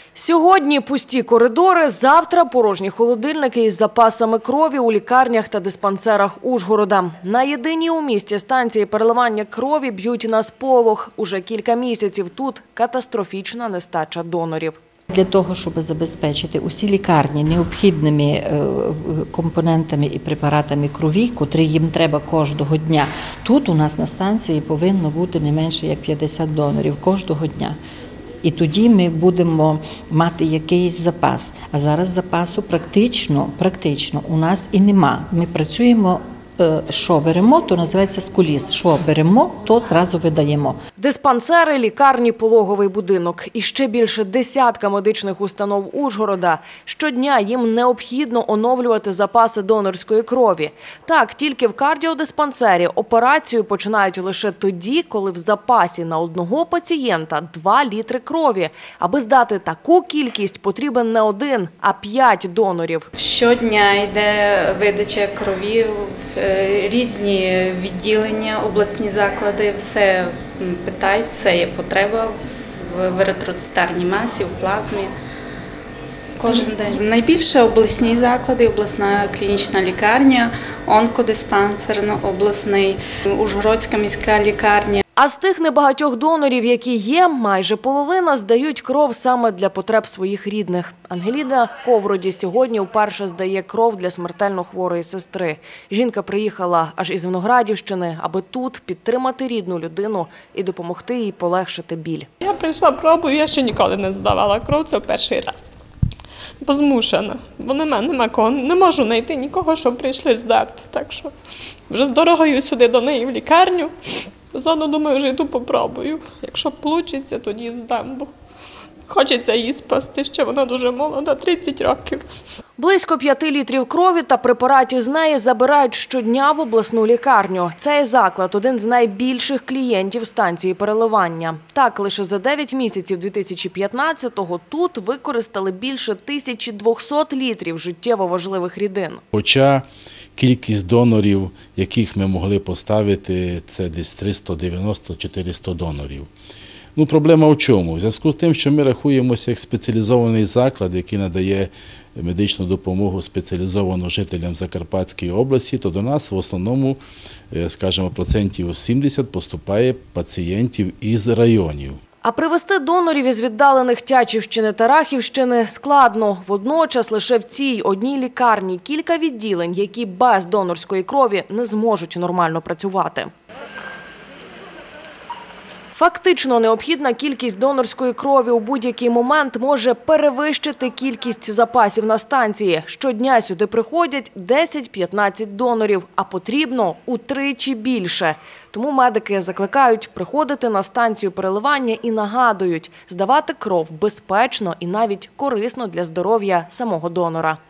Сьогодні пусті коридори, завтра порожні холодильники із запасами крові у лікарнях та диспансерах Ужгорода. На єдиній у місті станції переливання крові б'ють на сполох. Уже кілька місяців тут катастрофічна нестача донорів. Для того, щоб забезпечити усі лікарні необхідними компонентами і препаратами крові, котрі їм треба кожного дня, тут у нас на станції повинно бути не менше як 50 донорів кожного дня. І тоді ми будемо мати якийсь запас. А зараз запасу практично у нас і нема. Ми працюємо, що беремо, то називається скуліс. Що беремо, то зразу видаємо. Диспансери, лікарні, пологовий будинок і ще більше десятка медичних установ Ужгорода. Щодня їм необхідно оновлювати запаси донорської крові. Так, тільки в кардіодиспансері операцію починають лише тоді, коли в запасі на одного пацієнта 2 літри крові. Аби здати таку кількість, потрібен не 1, а 5 донорів. Щодня йде видача крові в різні відділення, обласні заклади, все питають, все є потреба в еритроцитарній масі, в плазмі. Кожен день. Найбільше обласні заклади, обласна клінічна лікарня, онкодиспансер обласний, Ужгородська міська лікарня. А з тих небагатьох донорів, які є, майже половина здають кров саме для потреб своїх рідних. Ангеліна Ковроді сьогодні вперше здає кров для смертельно хворої сестри. Жінка приїхала аж із Виноградівщини, аби тут підтримати рідну людину і допомогти їй полегшити біль. Я прийшла пробую, я ще ніколи не здавала кров, це перший раз. Бо змушена, бо нема кого, не можу знайти нікого, щоб прийшли здати. Так що вже з дорогою сюди до неї в лікарню. Заодно, думаю, вже йду попробую. Якщо вийде, тоді здам, бо хочеться її спасти, ще вона дуже молода, 30 років. Близько 5 літрів крові та препаратів з неї забирають щодня в обласну лікарню. Цей заклад – один з найбільших клієнтів станції переливання. Так, лише за 9 місяців 2015-го тут використали більше 1200 літрів життєво важливих рідин. Хоча кількість донорів, яких ми могли поставити, це десь 390-400 донорів. Проблема в чому? В зв'язку з тим, що ми рахуємося як спеціалізований заклад, який надає медичну допомогу спеціалізовану жителям Закарпатської області, то до нас в основному, скажімо, процентів 70 поступає пацієнтів із районів. А привезти донорів із віддалених Тячівщини та Рахівщини складно. Водночас лише в цій одній лікарні кілька відділень, які без донорської крові не зможуть нормально працювати. Фактично, необхідна кількість донорської крові у будь-який момент може перевищити кількість запасів на станції. Щодня сюди приходять 10-15 донорів, а потрібно утричі більше. Тому медики закликають приходити на станцію переливання і нагадують – здавати кров безпечно і навіть корисно для здоров'я самого донора.